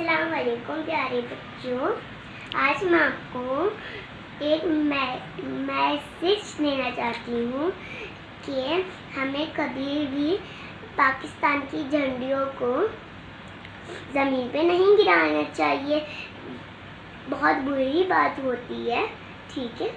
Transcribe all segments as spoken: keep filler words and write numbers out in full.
अस्सलाम वालेकुम प्यारे बच्चों। आज मैं आपको एक मैसेज देना चाहती हूँ कि हमें कभी भी पाकिस्तान की झंडियों को ज़मीन पे नहीं गिराना चाहिए। बहुत बुरी बात होती है, ठीक है।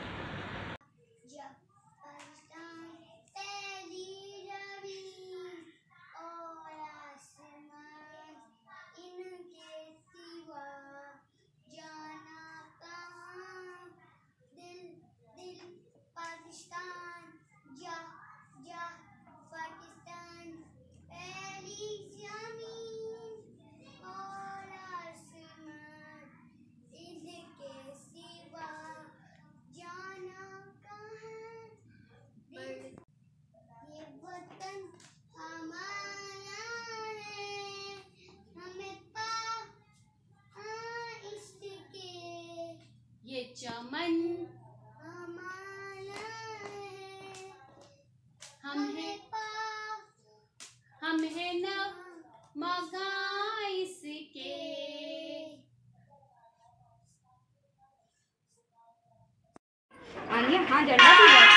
पाकिस्तान जा जा पाकिस्तान पहली ज़मीन और आसमान, इनके सिवा जाना कहाँ। ये वतन हमारा है, हमें पा इसके, ये चमन हम है न मगा इसके। आनिया हाँ झंडा की बात।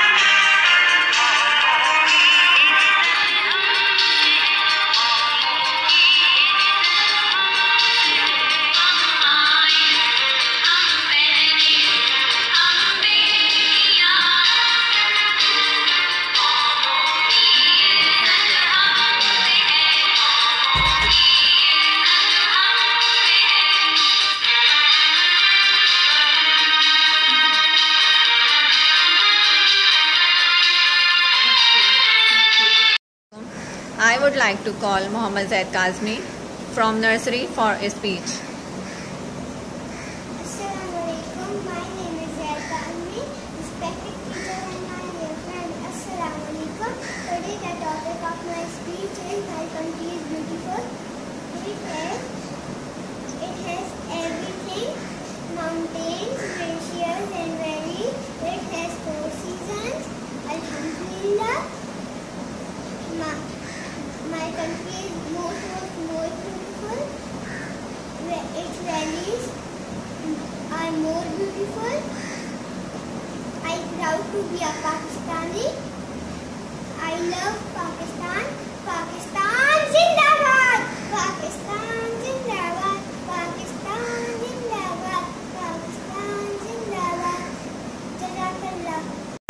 I would like to call Mohammad Zaid Kazmi from nursery for a speech. Assalamualaikum. My name is Zaid Kazmi. Respected teacher and my dear friend. Assalamualaikum. Today the topic of my speech is my country is beautiful. It has, it has everything: mountains, glaciers, and valleys. It has four seasons. Alhamdulillah. My, My country is most, most, most beautiful. Its valleys are more beautiful. I am proud to be a Pakistani. I love Pakistan. Pakistan Zindabad! Pakistan Zindabad! Pakistan Zindabad! Pakistan Zindabad! Jazakallah.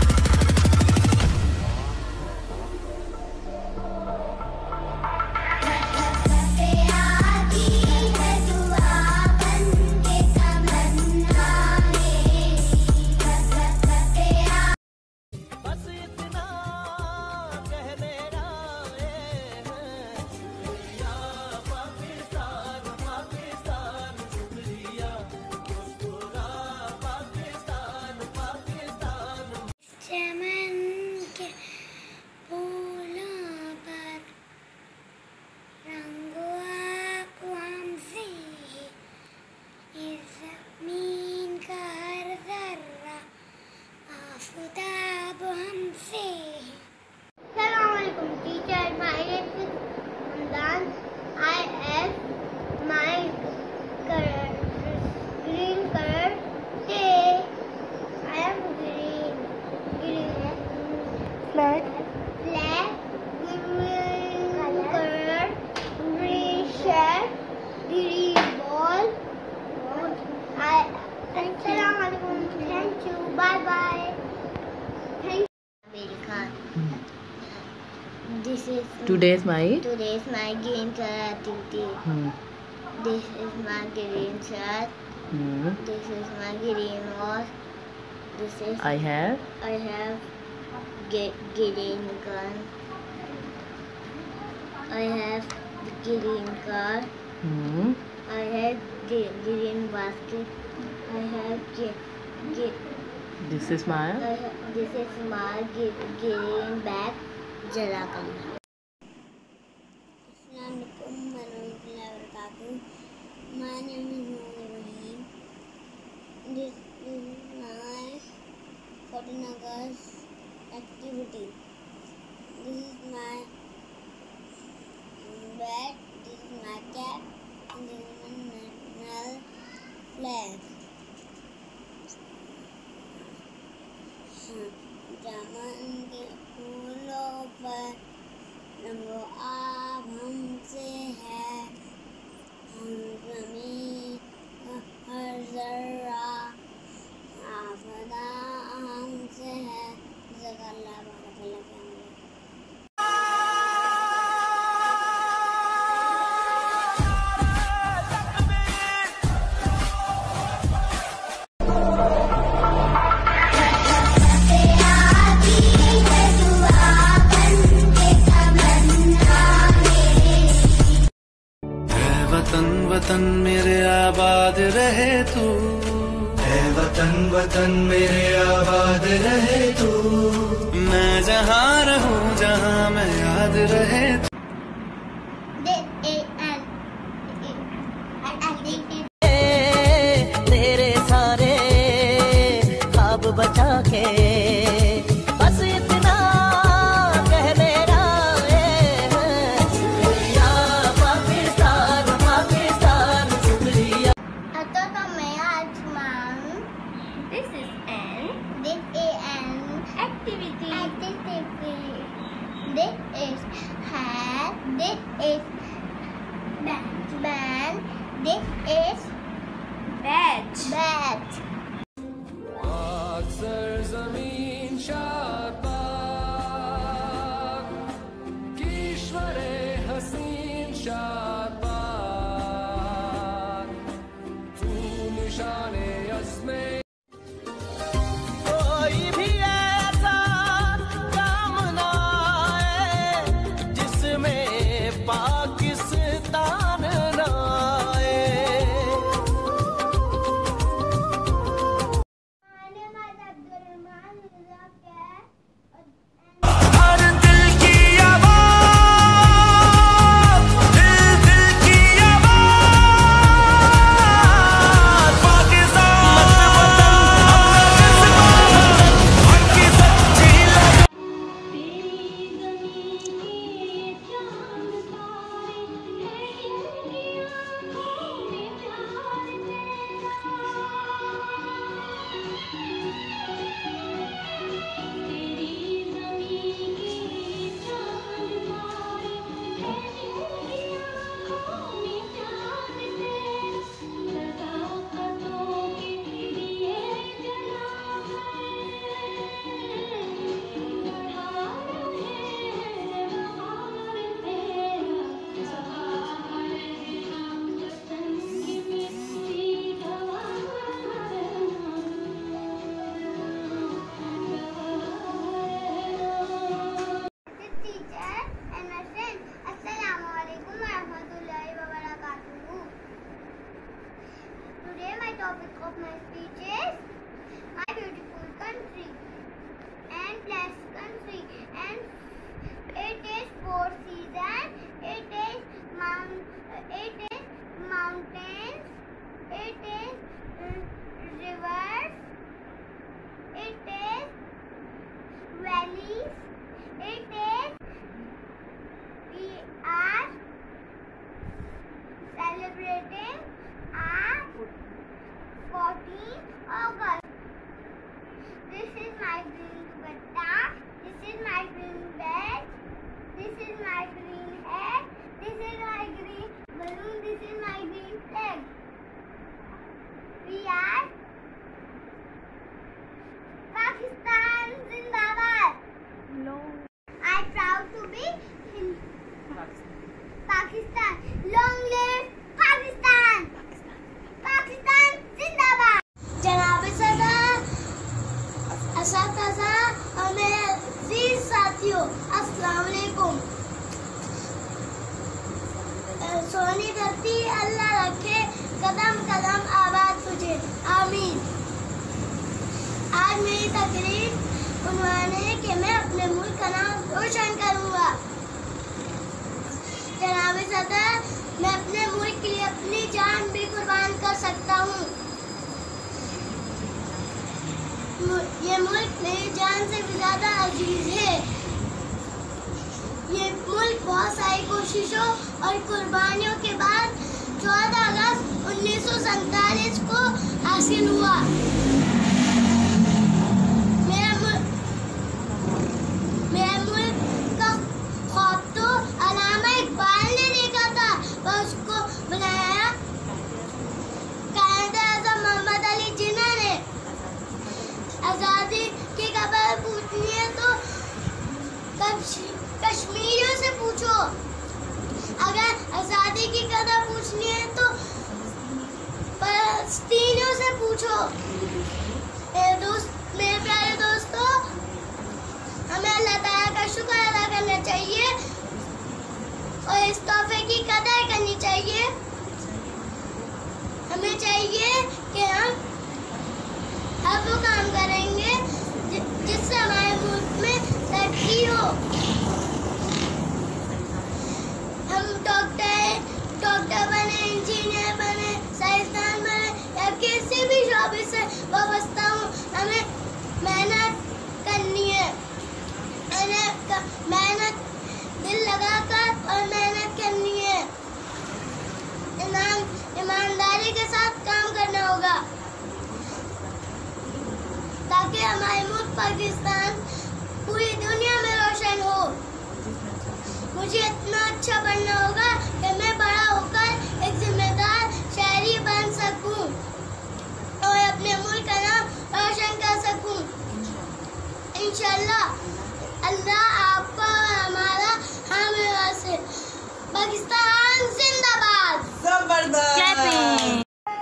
Assalamualaikum teacher, my name is Hamdan. I have my color, green color today. I am green, green, black, black, green color, green shirt, green ball. I, Assalamualaikum, thank you, bye bye. Thank you. America. This is Today's my today's my green color activity. hmm. This is my green shirt. Hmm. This is my green watch. This is I have I have get green gun. I have green car. hmm. I have green, green basket. I have get, get, This is my I have, this is my green bag. Jazakallah. Assalamualaikum warahmatullahi wabarakatuh. My name is Noor Rahim. This is my fourteen August activity. This is my bed. This is my cap. And this is my चमन के फूलों पर रंगो आब हमसे है, हम ज़मीं हर जर्रा आफदा हमसे है। जज़ाकल्लाह बारक वतन वतन मेरे आबाद रहे तू, है वतन वतन मेरे आबाद रहे तू, मैं जहाँ रहूँ जहाँ मैं याद रहे तू। तेरे सारे ख्वाब बचा के बस इतना कह मेरा पाकिस्तान पाकिस्तान शुक्रिया। तो मैं आज मांग This is an this is an activity. activity. This is hat. This is band. Band. This is Badge. badge. अक्सर जमीन शाबाद कीश्वरे हसीन शाबाद तू निशाने अस्मे। कोई भी ऐसा काम ना आए जिसमें पाकिस्तान ना आए। हर दिल की आवाज़, दिल दिल की आवाज़, पाकिस्तान की सच्ची लगा। Teacher and my friend, Assalamualaikum warahmatullahi wabarakatuh. Today my topic of my speech is my beautiful country and blessed country, and it is four seasons. It is mount, it is mountains, it is uh, rivers, it is valleys. It is, we are celebrating our fourteenth August. This is my green dupatta, this is my green bed, this is my green hat, this is my green balloon, this is my green flag. We are Pakistan Zindabad. No. I'm proud to be in Pakistan. Long live Pakistan! Pakistan Zindabad! जनाब सदर, असातिज़ा और मेरे अज़ीज़ साथियों, अस्सलाम वालेकुम। सोनी धरती अल्लाह रखे, कदम कदम आबाद तुझे, आमीन। आज मेरी तकरीर उन्वान है कि मैं अपने मुल्क का नाम रोशन करूंगा। जनाब सदर, मैं अपने मुल्क के लिए अपनी जान भी कुर्बान कर सकता हूँ। ये मुल्क मेरी जान से भी ज्यादा अजीज है। ये मुल्क बहुत सारी कोशिशों और कुर्बानियों के बाद चौदह अगस्त उन्नीस सौ सैतालीस को हासिल हुआ। मेरा मुल्क कश्मीरियों से पूछो। अगर आज़ादी की कदर पूछनी है तो फलस्तीनियों से पूछो। मेरे दोस्त, मेरे प्यारे दोस्तों, हमें अल्लाह ताला का शुक्र अदा करना चाहिए और इस तोहफे की कदर करनी चाहिए। हमें चाहिए कि हम हर वो काम करेंगे जिससे हमारे मुल्क में तरक्की हो। हम डॉक्टर डॉक्टर बने, इंजीनियर बने, साइंसदान बने या किसी भी शोबे से वाबस्ता हो, हमें मेहनत करनी है। मेहनत मेहनत दिल लगाकर और मेहनत करनी है। ईमान ईमानदारी के साथ काम करना होगा ताकि हमारे मुल्क पाकिस्तान पूरी दुनिया में रोशन हो। मुझे इतना अच्छा बनना होगा कि मैं बड़ा होकर एक जिम्मेदार शहरी बन सकूं और अपने मुल्क का नाम रोशन कर सकूं। इंशाल्लाह अल्लाह आपका और हमारा हामी वासे। पाकिस्तान जिंदाबाद। जबरदस्त।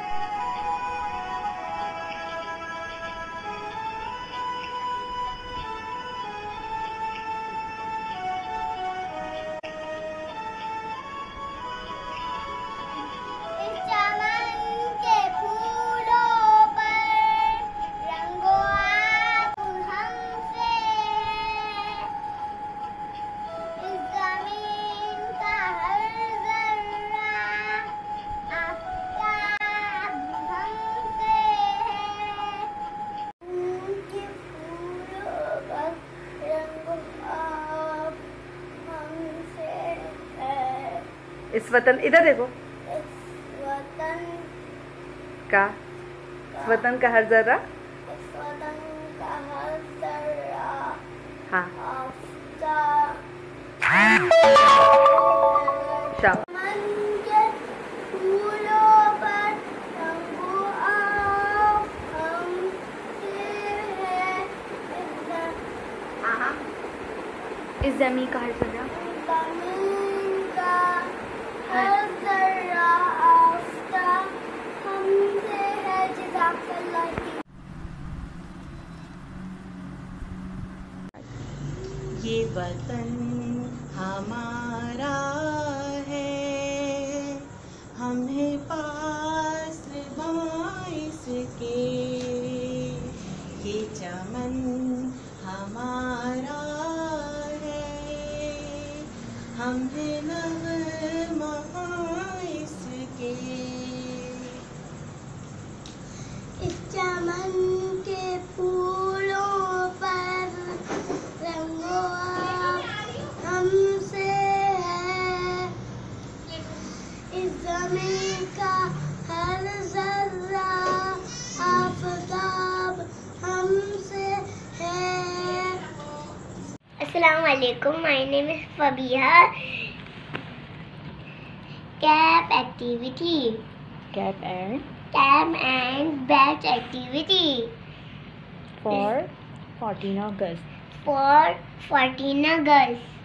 इस वतन, इधर देखो, इस वतन का इस वतन का हर जर्रा, इस वतन का हर जर्रा हाँ आफ्ताब शाबाश। मन के फूलों पर रंगो आप हमसे है इस ज़मीं का हर जर्रा, ज़मीन का हर जर्रा आफ्ताब हमसे है। जज़ाकल्लाह। ये वतन हमारा है, हमें पास बाइस के, ये चमन हमारा है, हमें नग़मा इसके। इस चमन के फूलों पर रंगो आप हमसे है। इस ज़मीन का हर ज़र्रा आफ्ताब हमसे है। अस्सलाम वालेकुम, my name is Fabiha. Cap activity, cap and cap and batch activity for fourteen August. for fourteen August.